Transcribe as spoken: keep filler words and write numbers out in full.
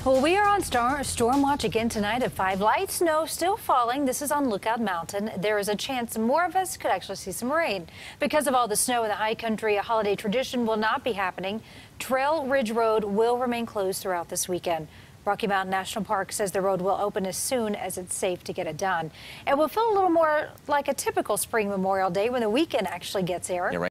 Well, we are on star storm watch again tonight at five. Light snow still falling. This is on Lookout Mountain. There is a chance more of us could actually see some rain. Because of all the snow in the high country, a holiday tradition will not be happening. Trail Ridge Road will remain closed throughout this weekend. Rocky Mountain National Park says the road will open as soon as it's safe to get it done. It will feel a little more like a typical spring Memorial Day when the weekend actually gets here. Yeah, right.